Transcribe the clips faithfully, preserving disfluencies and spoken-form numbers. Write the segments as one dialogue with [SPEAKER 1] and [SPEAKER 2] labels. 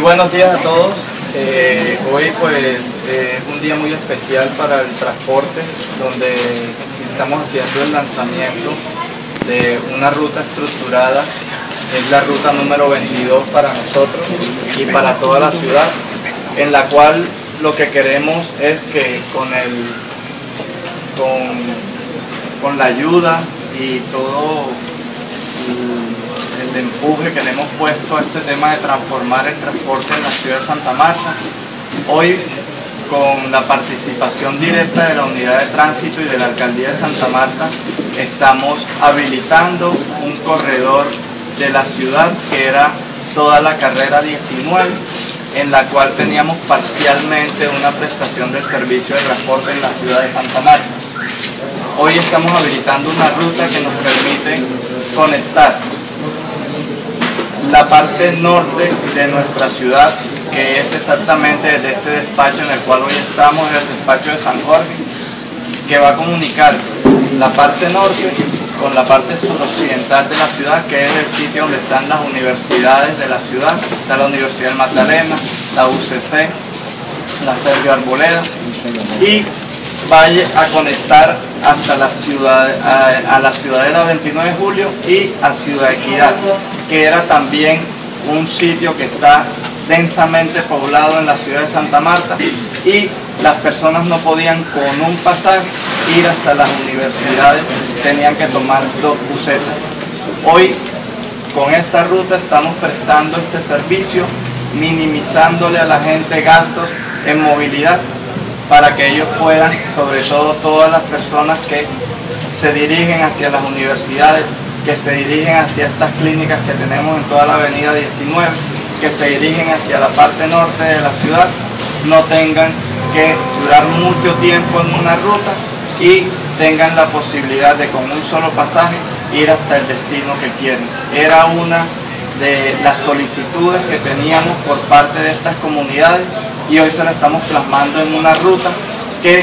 [SPEAKER 1] buenos días a todos. Eh, hoy pues es eh, un día muy especial para el transporte, donde estamos haciendo el lanzamiento de una ruta estructurada. Es la ruta número veintidós para nosotros y para toda la ciudad, en la cual lo que queremos es que con el con, con la ayuda y todo el, el empuje que le hemos puesto a este tema de transformar el transporte en la ciudad de Santa Marta, hoy con la participación directa de la Unidad de Tránsito y de la Alcaldía de Santa Marta, estamos habilitando un corredor de la ciudad que era toda la carrera diecinueve, en la cual teníamos parcialmente una prestación del servicio de transporte en la ciudad de Santa Marta. Hoy estamos habilitando una ruta que nos permite conectar la parte norte de nuestra ciudad, que es exactamente desde este despacho en el cual hoy estamos, el despacho de San Jorge, que va a comunicar la parte norte con la parte suroccidental de la ciudad, que es el sitio donde están las universidades de la ciudad. Está la Universidad del Magdalena, la U C C, la Sergio Arboleda, y vaya a conectar hasta la ciudad, a, a la ciudadela veintinueve de julio y a Ciudad Equidad, que era también un sitio que está densamente poblado en la ciudad de Santa Marta, y las personas no podían con un pasaje ir hasta las universidades, tenían que tomar dos busetas. Hoy con esta ruta estamos prestando este servicio, minimizándole a la gente gastos en movilidad, para que ellos puedan, sobre todo todas las personas que se dirigen hacia las universidades, que se dirigen hacia estas clínicas que tenemos en toda la avenida diecinueve, que se dirigen hacia la parte norte de la ciudad, no tengan que durar mucho tiempo en una ruta y tengan la posibilidad de con un solo pasaje ir hasta el destino que quieren. Era una de las solicitudes que teníamos por parte de estas comunidades, y hoy se la estamos plasmando en una ruta que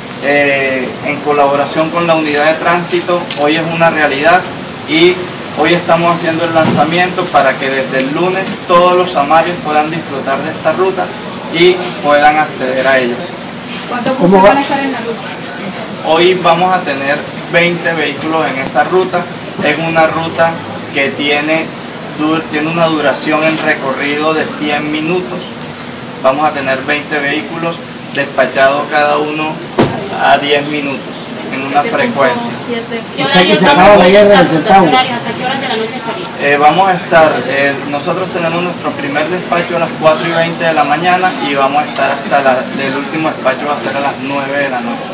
[SPEAKER 1] eh, en colaboración con la Unidad de Tránsito hoy es una realidad, y hoy estamos haciendo el lanzamiento para que desde el lunes todos los samarios puedan disfrutar de esta ruta y puedan acceder a ella.
[SPEAKER 2] ¿Cuántos buses van a estar en la ruta?
[SPEAKER 1] Hoy vamos a tener veinte vehículos en esta ruta. Es una ruta que tiene, tiene una duración en recorrido de cien minutos. Vamos a tener veinte vehículos despachados cada uno a diez minutos en una frecuencia.
[SPEAKER 2] ¿Qué hora que se acaba la guerra del centavo? ¿Hasta qué horas de la noche estaría?
[SPEAKER 1] Eh, vamos a estar, eh, nosotros tenemos nuestro primer despacho a las cuatro y veinte de la mañana, y vamos a estar hasta la, el último despacho va a ser a las nueve de la noche.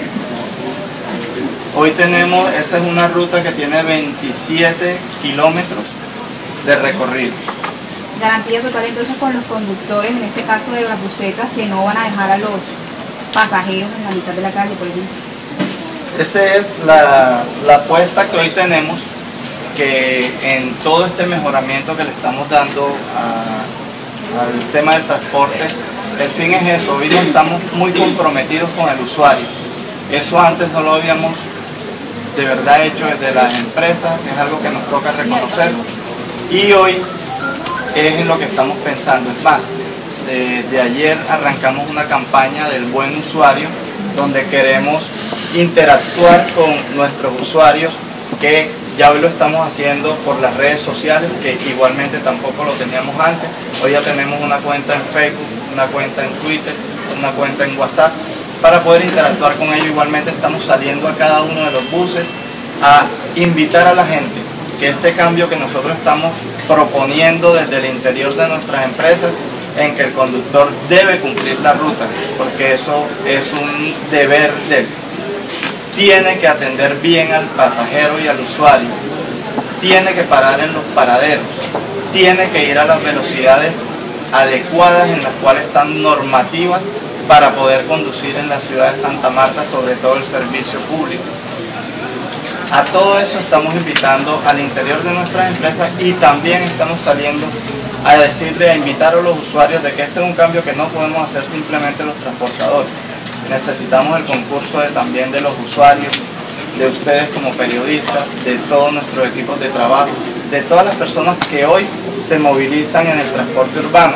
[SPEAKER 1] Hoy tenemos, esa es una ruta que tiene veintisiete kilómetros de recorrido.
[SPEAKER 2] Garantía total entonces con los conductores, en este caso de las busetas, que no van a dejar a los pasajeros en la mitad de la calle, por ejemplo.
[SPEAKER 1] Esa es la, la apuesta que hoy tenemos, que en todo este mejoramiento que le estamos dando a, al tema del transporte, el fin es eso. Hoy estamos muy comprometidos con el usuario. Eso antes no lo habíamos de verdad hecho desde las empresas, es algo que nos toca reconocer, y hoy es en lo que estamos pensando. Es más, de, de ayer arrancamos una campaña del buen usuario, donde queremos interactuar con nuestros usuarios, que ya hoy lo estamos haciendo por las redes sociales, que igualmente tampoco lo teníamos antes. Hoy ya tenemos una cuenta en Facebook, una cuenta en Twitter, una cuenta en WhatsApp, para poder interactuar con ellos. Igualmente estamos saliendo a cada uno de los buses a invitar a la gente que este cambio que nosotros estamos proponiendo desde el interior de nuestras empresas, en que el conductor debe cumplir la ruta, porque eso es un deber de él. Tiene que atender bien al pasajero y al usuario, tiene que parar en los paraderos, tiene que ir a las velocidades adecuadas en las cuales están normativas para poder conducir en la ciudad de Santa Marta, sobre todo el servicio público. A todo eso estamos invitando al interior de nuestras empresas, y también estamos saliendo a decirle, a invitar a los usuarios de que este es un cambio que no podemos hacer simplemente los transportadores. Necesitamos el concurso de, también de los usuarios, de ustedes como periodistas, de todos nuestros equipos de trabajo, de todas las personas que hoy se movilizan en el transporte urbano.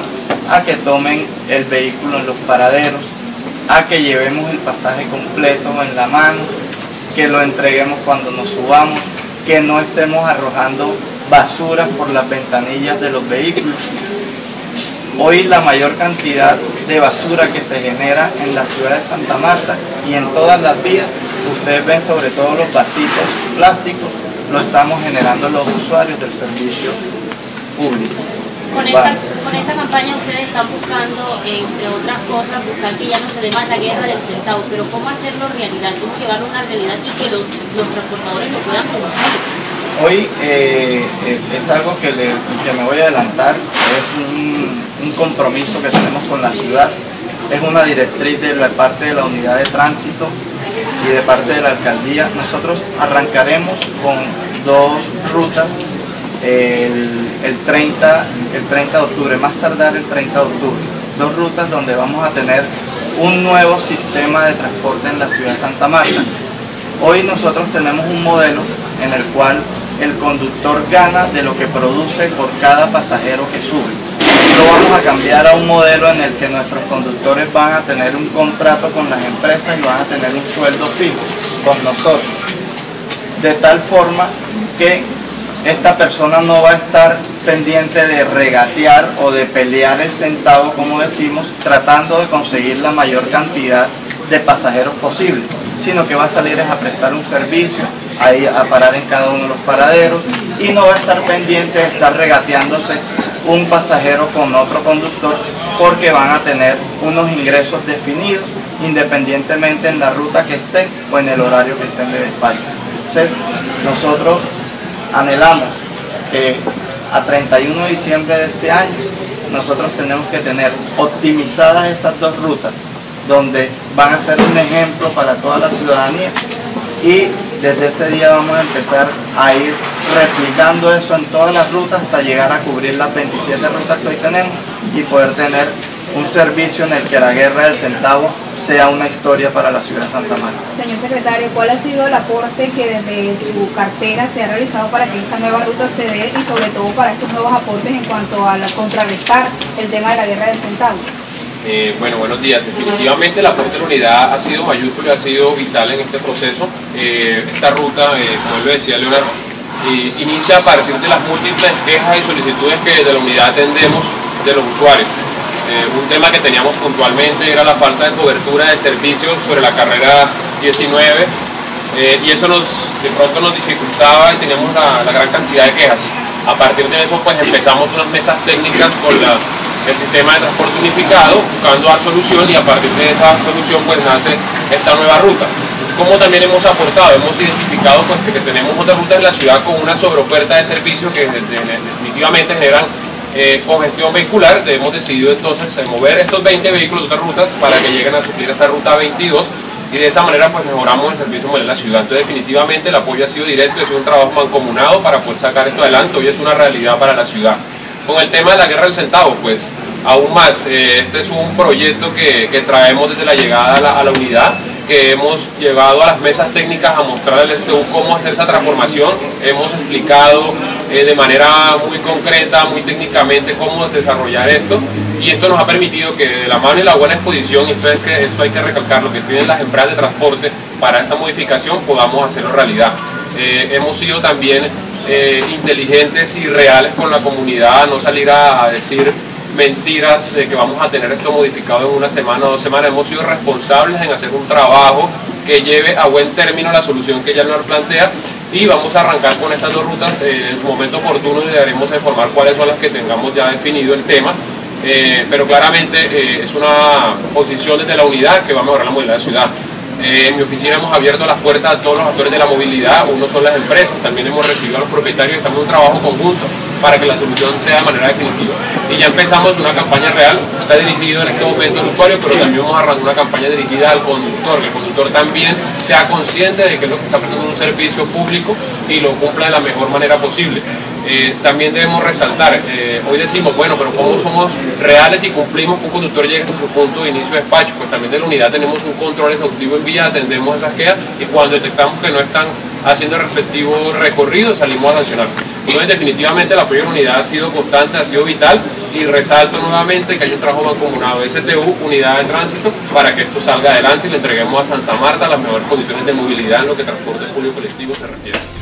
[SPEAKER 1] a que tomen el vehículo en los paraderos, a que llevemos el pasaje completo en la mano, que lo entreguemos cuando nos subamos, que no estemos arrojando basura por las ventanillas de los vehículos. Hoy la mayor cantidad de basura que se genera en la ciudad de Santa Marta y en todas las vías, ustedes ven sobre todo los vasitos plásticos, lo estamos generando los usuarios del servicio público.
[SPEAKER 3] Con esta, con esta campaña ustedes están buscando, entre otras cosas, buscar que ya no se dé más la guerra del centavo, pero ¿cómo hacerlo realidad? ¿Cómo llevarlo a una realidad y que los, los transportadores lo puedan producir?
[SPEAKER 1] Hoy eh, es algo que, le, que me voy a adelantar, es un, un compromiso que tenemos con la ciudad, es una directriz de la parte de la unidad de tránsito y de parte de la alcaldía. Nosotros arrancaremos con dos rutas el, el, treinta, el treinta de octubre, más tardar el treinta de octubre, dos rutas donde vamos a tener un nuevo sistema de transporte en la ciudad de Santa Marta. Hoy nosotros tenemos un modelo en el cual el conductor gana de lo que produce por cada pasajero que sube. Lo vamos a cambiar a un modelo en el que nuestros conductores van a tener un contrato con las empresas y van a tener un sueldo fijo con nosotros. De tal forma que esta persona no va a estar pendiente de regatear o de pelear el centavo, como decimos, tratando de conseguir la mayor cantidad de pasajeros posible, sino que va a salir a prestar un servicio, a, ir a parar en cada uno de los paraderos y no va a estar pendiente de estar regateándose un pasajero con otro conductor, porque van a tener unos ingresos definidos independientemente en la ruta que estén o en el horario que estén de despacho. Entonces, nosotros anhelamos que a treinta y uno de diciembre de este año nosotros tenemos que tener optimizadas estas dos rutas, donde van a ser un ejemplo para toda la ciudadanía, y desde ese día vamos a empezar a ir replicando eso en todas las rutas hasta llegar a cubrir las veintisiete rutas que hoy tenemos y poder tener un servicio en el que la guerra del centavo sea una historia para la ciudad de Santa Marta.
[SPEAKER 2] Señor secretario, ¿cuál ha sido el aporte que desde su cartera se ha realizado para que esta nueva ruta se dé y sobre todo para estos nuevos aportes en cuanto a la, contrarrestar el tema de la guerra del centavo?
[SPEAKER 4] Eh, bueno, buenos días. Definitivamente el aporte de la unidad ha sido mayúsculo y ha sido vital en este proceso. Eh, esta ruta, eh, como él lo decía Leonardo, eh, inicia a partir de las múltiples quejas y solicitudes que desde la unidad atendemos de los usuarios. Eh, un tema que teníamos puntualmente era la falta de cobertura de servicios sobre la carrera diecinueve, eh, y eso nos, de pronto nos dificultaba y teníamos la, la gran cantidad de quejas. A partir de eso pues empezamos unas mesas técnicas con la el sistema de transporte unificado, buscando dar solución, y a partir de esa solución pues nace esta nueva ruta. Como también hemos aportado, hemos identificado pues que tenemos otras rutas en la ciudad con una sobreoferta de servicios que definitivamente generan eh, congestión vehicular. Hemos decidido entonces mover estos veinte vehículos de otras rutas para que lleguen a suplir esta ruta veintidós, y de esa manera pues mejoramos el servicio modelo en la ciudad. Entonces definitivamente el apoyo ha sido directo, ha sido un trabajo mancomunado para poder sacar esto adelante. Hoy es una realidad para la ciudad. Con el tema de la guerra del centavo, pues aún más, eh, este es un proyecto que, que traemos desde la llegada a la, a la unidad, que hemos llevado a las mesas técnicas a mostrarles al S T U cómo hacer esa transformación. Hemos explicado eh, de manera muy concreta, muy técnicamente, cómo desarrollar esto, y esto nos ha permitido que de la mano y la buena exposición, y esto, es que, esto hay que recalcarlo, que tienen las empresas de transporte para esta modificación, podamos hacerlo realidad. Eh, hemos sido también eh, inteligentes y reales con la comunidad, no salir a, a decir mentiras de que vamos a tener esto modificado en una semana o dos semanas. Hemos sido responsables en hacer un trabajo que lleve a buen término la solución que ya nos plantea, y vamos a arrancar con estas dos rutas eh, en su momento oportuno, y daremos a informar cuáles son las que tengamos ya definido el tema, eh, pero claramente eh, es una posición desde la unidad que va a mejorar la movilidad de la ciudad. Eh, en mi oficina hemos abierto las puertas a todos los actores de la movilidad. Uno son las empresas, también hemos recibido a los propietarios, estamos en un trabajo conjunto para que la solución sea de manera definitiva. Y ya empezamos una campaña real, está dirigido en este momento al usuario, pero también vamos a arrancar una campaña dirigida al conductor, que el conductor también sea consciente de que lo que está prestando es un servicio público y lo cumpla de la mejor manera posible. Eh, también debemos resaltar, eh, hoy decimos, bueno, pero ¿cómo somos reales y cumplimos que un conductor llegue a su punto de inicio de despacho? Pues también de la unidad tenemos un control exhaustivo en vía, atendemos esas quejas, y cuando detectamos que no están haciendo el respectivo recorrido, salimos a sancionar. Entonces definitivamente el apoyo a la unidad ha sido constante, ha sido vital, y resalto nuevamente que hay un trabajo mancomunado de S T U, Unidad de Tránsito, para que esto salga adelante y le entreguemos a Santa Marta las mejores condiciones de movilidad en lo que transporte público colectivo se refiere.